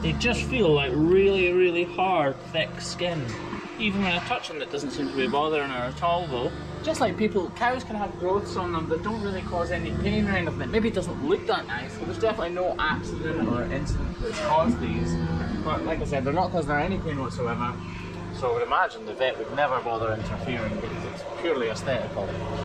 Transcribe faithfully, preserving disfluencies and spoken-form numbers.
They just feel like really, really hard, thick skin. Even when I touch them, it doesn't seem to be bothering her at all though. Just like people, cows can have growths on them that don't really cause any pain or anything. Maybe it doesn't look that nice, but there's definitely no accident or incident that's caused these. But like I said, they're not causing her any pain whatsoever. So I would imagine the vet would never bother interfering because it's purely aesthetical.